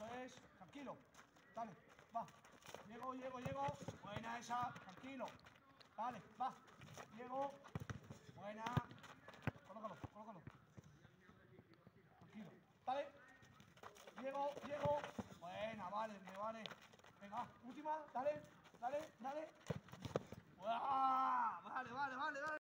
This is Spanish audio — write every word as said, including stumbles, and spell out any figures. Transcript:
Eso es. Tranquilo. Dale, va. Llego, llego, llego. Buena esa. Tranquilo. Dale, va. Llego. Buena. Colócalo, colócalo. Tranquilo. Dale. Llego, llego. Buena, vale, me vale. Venga, última. Dale, dale, dale. ¡Buah! Vale, vale, vale, vale.